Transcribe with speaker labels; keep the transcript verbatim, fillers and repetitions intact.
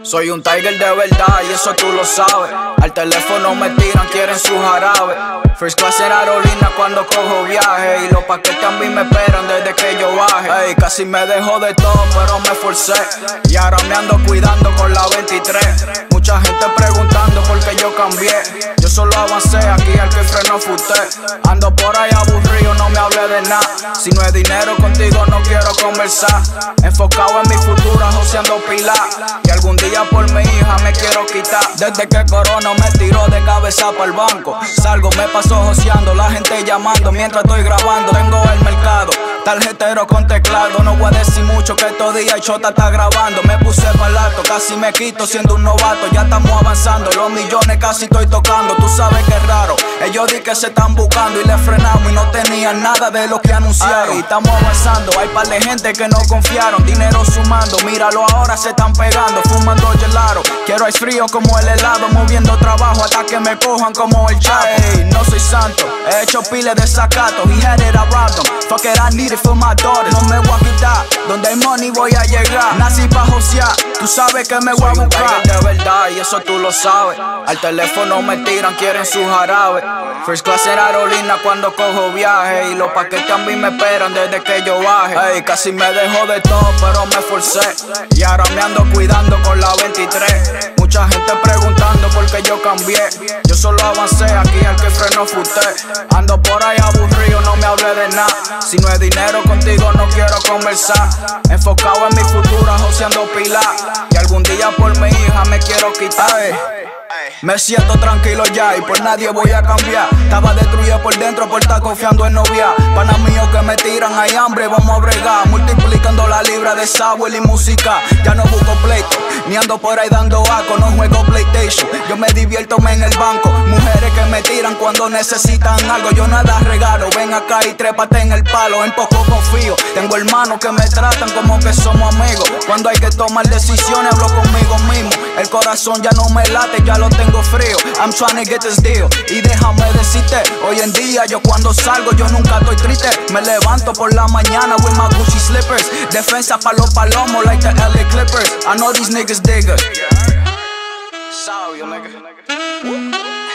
Speaker 1: Soy un tiger de verdad y eso tú lo sabes. Al teléfono me tiran, quieren su jarabe. First class en aerolínea cuando cojo viaje. Y los paquetes a mí me esperan desde que yo baje. Ey, casi me dejó de todo pero me forcé. Y ahora me ando cuidando con la veintitrés. Mucha gente preguntando por qué yo cambié. Yo solo avancé, aquí al que freno fue usted. Ando por ahí aburrido, no me hable de nada. Si no es dinero contigo no quiero conversar. Enfocado en mi futuro, joseando pilar. Y algún día por mi hija me quiero quitar. Desde que Corona me tiró de cabeza para el banco, salgo, me paso joseando, la gente llamando mientras estoy grabando. Tengo el mercado, tarjetero con teclado. No voy a decir mucho que estos días el chota está grabando. Me puse para alto, casi me quito siendo un novato. Ya estamos avanzando, los millones casi estoy tocando. Tú sabes que es raro, ellos di que se están buscando y le frenamos y no tenían nada de lo que anunciaron. Ay, estamos avanzando, hay par de gente que no confiaron. Dinero sumando, míralo ahora se están pegando. Fumando gelato, quiero ice frío como el helado. Moviendo trabajo hasta que me cojan como el Chapo. Ey, no soy santo, he hecho piles de sacato. He had it around them, fuck it, I need it for my daughters. No me voy a quitar, donde hay money voy a llegar. Nací pa' josear, tú sabes que me voy a buscar. De verdad y eso tú lo sabes. Al teléfono me tiran, quieren su jarabe. First class en aerolínea cuando cojo viaje. Y los paquetes a mí me esperan desde que yo baje. Ey, casi me dejó de todo pero me forcé. Y ahora me ando cuidando con la veintitrés. Mucha gente preguntando por qué yo cambié. Yo solo avancé, aquí al que freno fue usted. Ando por ahí aburrido, no me hable de nada. Si no es dinero contigo no quiero conversar. Enfocado en mi futuro, joseando pilar. Y algún día por mi hija me quiero quitar. Ey, me siento tranquilo ya y por nadie voy a cambiar. Estaba destruido por dentro por estar confiando en novia. Pana mío que me tiran, hay hambre, vamos a bregar. Multiplicando la libra de sabor y música. Ya no busco pleito, ni ando por ahí dando aco. No juego PlayStation, yo me divierto en el banco. Mujeres que me tiran cuando necesitan algo. Yo nada regalo, ven acá y trépate en el palo. En poco confío, tengo hermanos que me tratan como que somos amigos. Cuando hay que tomar decisiones hablo conmigo mismo. El corazón ya no me late, ya lo tengo frío. I'm trying to get this deal. Y déjame decirte, hoy en día yo cuando salgo yo nunca estoy triste. Me levanto por la mañana with my Gucci slippers. Defensa pa' los palomos like the L A Clippers. I know these niggas diggers. Sabio, nigga.